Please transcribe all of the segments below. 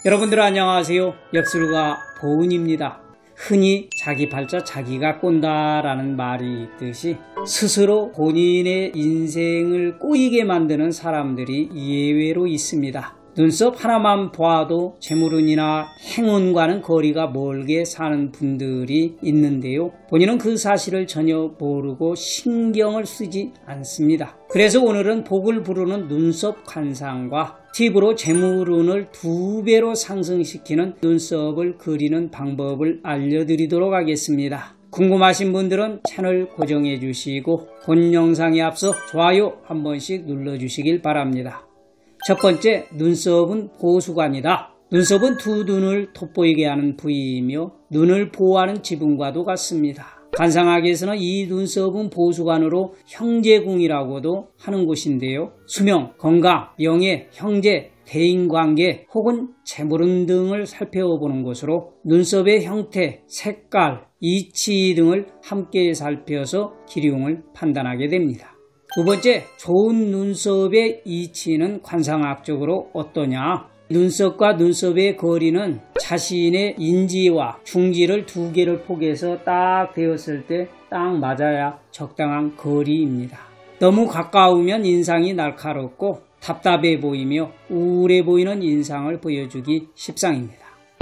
여러분들 안녕하세요. 역술가 보은입니다. 흔히 자기 팔자 자기가 꼰다라는 말이 있듯이 스스로 본인의 인생을 꼬이게 만드는 사람들이 예외로 있습니다. 눈썹 하나만 봐도 재물운이나 행운과는 거리가 멀게 사는 분들이 있는데요. 본인은 그 사실을 전혀 모르고 신경을 쓰지 않습니다. 그래서 오늘은 복을 부르는 눈썹 관상과 팁으로 재물운을 2배로 상승시키는 눈썹을 그리는 방법을 알려드리도록 하겠습니다. 궁금하신 분들은 채널 고정해 주시고 본 영상에 앞서 좋아요 한 번씩 눌러주시길 바랍니다. 첫 번째, 눈썹은 보수관이다. 눈썹은 두 눈을 돋보이게 하는 부위이며 눈을 보호하는 지붕과도 같습니다. 관상학에서는 이 눈썹은 보수관으로 형제궁이라고도 하는 곳인데요. 수명, 건강, 명예, 형제, 대인관계 혹은 재물운 등을 살펴보는 것으로 눈썹의 형태, 색깔, 이치 등을 함께 살펴서 기륭을 판단하게 됩니다. 두 번째, 좋은 눈썹의 이치는 관상학적으로 어떠냐? 눈썹과 눈썹의 거리는 자신의 인지와 중지를 2개를 포개서 딱 되었을 때 딱 맞아야 적당한 거리입니다. 너무 가까우면 인상이 날카롭고 답답해 보이며 우울해 보이는 인상을 보여주기 십상입니다.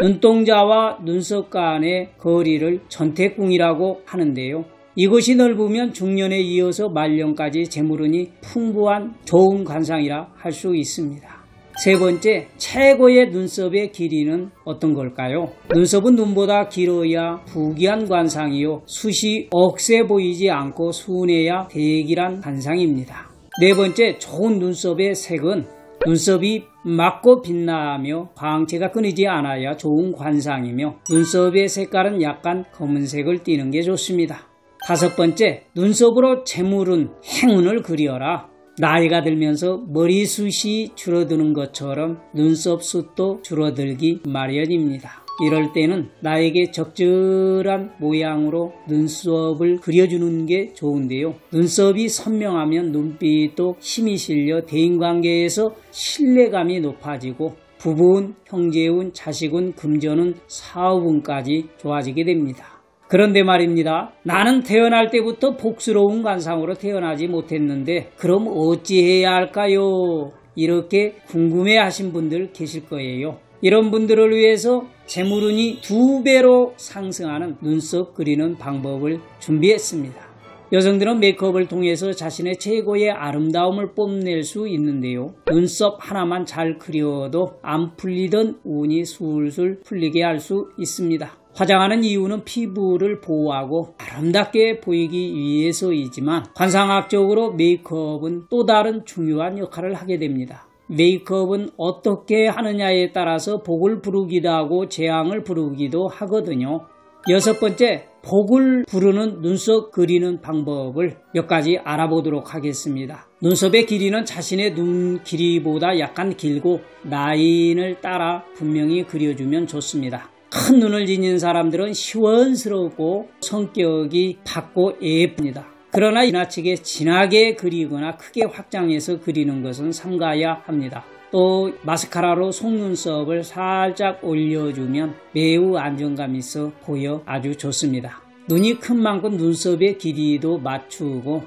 눈동자와 눈썹 간의 거리를 전태궁이라고 하는데요. 이곳이 넓으면 중년에 이어서 말년까지 재물운이 풍부한 좋은 관상이라 할 수 있습니다. 세 번째, 최고의 눈썹의 길이는 어떤 걸까요? 눈썹은 눈보다 길어야 부귀한 관상이요 숱이 억세 보이지 않고 순해야 대길한 관상입니다. 네 번째, 좋은 눈썹의 색은 눈썹이 맑고 빛나며 광채가 끊이지 않아야 좋은 관상이며 눈썹의 색깔은 약간 검은색을 띠는 게 좋습니다. 다섯 번째, 눈썹으로 재물운, 행운을 그리어라. 나이가 들면서 머리숱이 줄어드는 것처럼 눈썹 숱도 줄어들기 마련입니다. 이럴 때는 나에게 적절한 모양으로 눈썹을 그려주는 게 좋은데요. 눈썹이 선명하면 눈빛도 힘이 실려 대인관계에서 신뢰감이 높아지고 부부운, 형제운, 자식운, 금전운, 사업운까지 좋아지게 됩니다. 그런데 말입니다. 나는 태어날 때부터 복스러운 관상으로 태어나지 못했는데 그럼 어찌해야 할까요? 이렇게 궁금해하신 분들 계실 거예요. 이런 분들을 위해서 재물운이 2배로 상승하는 눈썹 그리는 방법을 준비했습니다. 여성들은 메이크업을 통해서 자신의 최고의 아름다움을 뽐낼 수 있는데요. 눈썹 하나만 잘 그려도 안 풀리던 운이 술술 풀리게 할 수 있습니다. 화장하는 이유는 피부를 보호하고 아름답게 보이기 위해서이지만 관상학적으로 메이크업은 또 다른 중요한 역할을 하게 됩니다. 메이크업은 어떻게 하느냐에 따라서 복을 부르기도 하고 재앙을 부르기도 하거든요. 여섯 번째, 복을 부르는 눈썹 그리는 방법을 몇 가지 알아보도록 하겠습니다. 눈썹의 길이는 자신의 눈 길이보다 약간 길고 라인을 따라 분명히 그려주면 좋습니다. 큰 눈을 지닌 사람들은 시원스럽고 성격이 밝고 예쁩니다. 그러나 지나치게 진하게 그리거나 크게 확장해서 그리는 것은 삼가야 합니다. 또 마스카라로 속눈썹을 살짝 올려주면 매우 안정감 있어 보여 아주 좋습니다. 눈이 큰 만큼 눈썹의 길이도 맞추고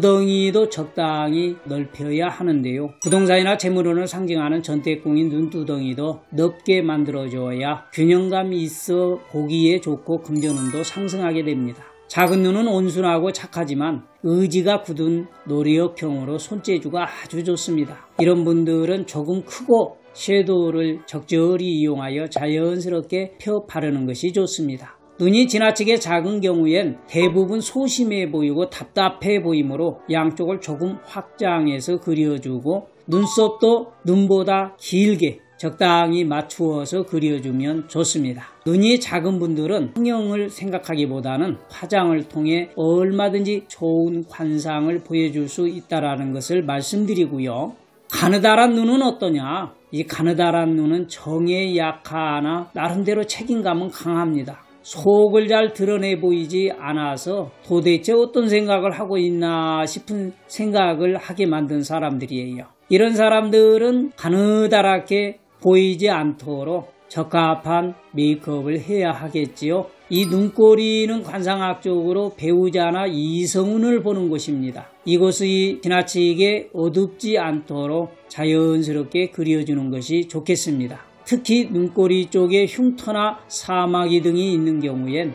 눈두덩이도 적당히 넓혀야 하는데요. 부동산이나 재물운을 상징하는 전태궁인 눈두덩이도 넓게 만들어줘야 균형감이 있어 보기에 좋고 금전운도 상승하게 됩니다. 작은 눈은 온순하고 착하지만 의지가 굳은 노력형으로 손재주가 아주 좋습니다. 이런 분들은 조금 크고 섀도우를 적절히 이용하여 자연스럽게 펴 바르는 것이 좋습니다. 눈이 지나치게 작은 경우엔 대부분 소심해 보이고 답답해 보이므로 양쪽을 조금 확장해서 그려주고 눈썹도 눈보다 길게 적당히 맞추어서 그려주면 좋습니다. 눈이 작은 분들은 성형을 생각하기보다는 화장을 통해 얼마든지 좋은 관상을 보여줄 수 있다는 것을 말씀드리고요. 가느다란 눈은 어떠냐? 이 가느다란 눈은 정에 약하나 나름대로 책임감은 강합니다. 속을 잘 드러내 보이지 않아서 도대체 어떤 생각을 하고 있나 싶은 생각을 하게 만든 사람들이에요. 이런 사람들은 가느다랗게 보이지 않도록 적합한 메이크업을 해야 하겠지요. 이 눈꼬리는 관상학적으로 배우자나 이성운을 보는 곳입니다. 이곳이 지나치게 어둡지 않도록 자연스럽게 그려주는 것이 좋겠습니다. 특히 눈꼬리 쪽에 흉터나 사마귀 등이 있는 경우엔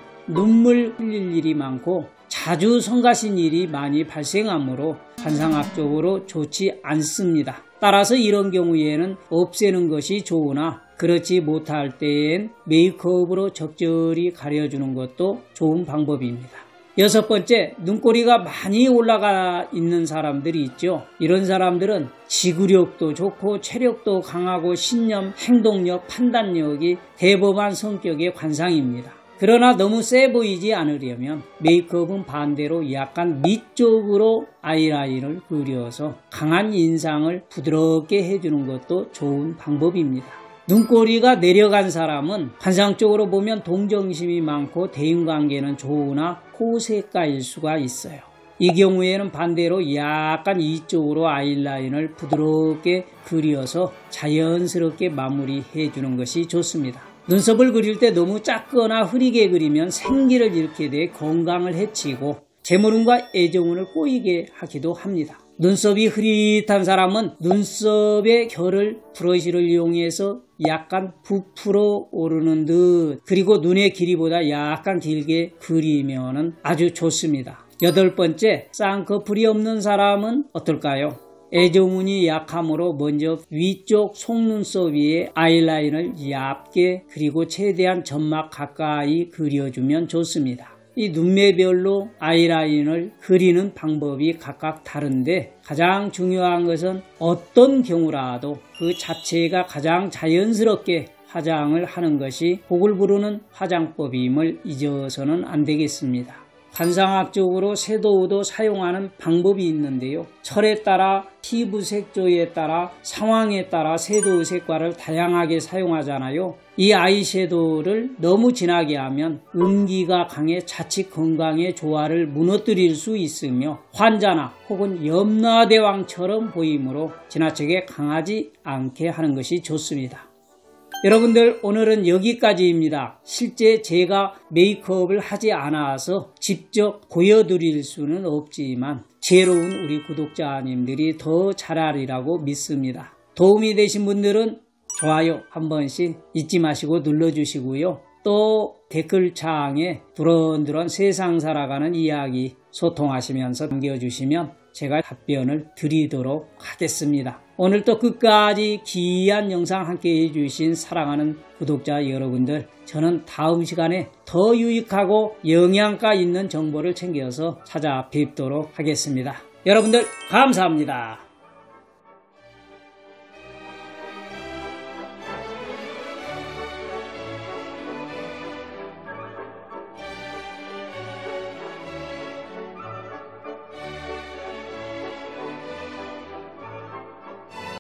눈물 흘릴 일이 많고 자주 성가신 일이 많이 발생하므로 관상학적으로 좋지 않습니다. 따라서 이런 경우에는 없애는 것이 좋으나 그렇지 못할 때엔 메이크업으로 적절히 가려주는 것도 좋은 방법입니다. 6번째, 눈꼬리가 많이 올라가 있는 사람들이 있죠. 이런 사람들은 지구력도 좋고 체력도 강하고 신념, 행동력, 판단력이 대범한 성격의 관상입니다. 그러나 너무 세 보이지 않으려면 메이크업은 반대로 약간 밑쪽으로 아이라인을 그려서 강한 인상을 부드럽게 해주는 것도 좋은 방법입니다. 눈꼬리가 내려간 사람은 관상적으로 보면 동정심이 많고 대인관계는 좋으나 호색가일 수가 있어요. 이 경우에는 반대로 약간 이쪽으로 아이라인을 부드럽게 그려서 자연스럽게 마무리해 주는 것이 좋습니다. 눈썹을 그릴 때 너무 작거나 흐리게 그리면 생기를 잃게 돼 건강을 해치고 재물운과 애정운을 꼬이게 하기도 합니다. 눈썹이 흐릿한 사람은 눈썹의 결을 브러쉬를 이용해서 약간 부풀어 오르는 듯 그리고 눈의 길이보다 약간 길게 그리면 아주 좋습니다. 8번째, 쌍꺼풀이 없는 사람은 어떨까요? 애정운이 약하므로 먼저 위쪽 속눈썹 위에 아이라인을 얇게 그리고 최대한 점막 가까이 그려주면 좋습니다. 이 눈매별로 아이라인을 그리는 방법이 각각 다른데 가장 중요한 것은 어떤 경우라도 그 자체가 가장 자연스럽게 화장을 하는 것이 복을 부르는 화장법임을 잊어서는 안 되겠습니다. 관상학적으로 섀도우도 사용하는 방법이 있는데요. 철에 따라 피부 색조에 따라 상황에 따라 섀도우 색깔을 다양하게 사용하잖아요. 이 아이섀도우를 너무 진하게 하면 음기가 강해 자칫 건강의 조화를 무너뜨릴 수 있으며 환자나 혹은 염라대왕처럼 보이므로 지나치게 강하지 않게 하는 것이 좋습니다. 여러분들, 오늘은 여기까지입니다. 실제 제가 메이크업을 하지 않아서 직접 보여드릴 수는 없지만 지혜로운 우리 구독자님들이 더 잘하리라고 믿습니다. 도움이 되신 분들은 좋아요 한 번씩 잊지 마시고 눌러주시고요. 또 댓글창에 두런두런 세상 살아가는 이야기 소통하시면서 남겨주시면 제가 답변을 드리도록 하겠습니다. 오늘도 끝까지 귀한 영상 함께 해주신 사랑하는 구독자 여러분들, 저는 다음 시간에 더 유익하고 영양가 있는 정보를 챙겨서 찾아뵙도록 하겠습니다. 여러분들 감사합니다.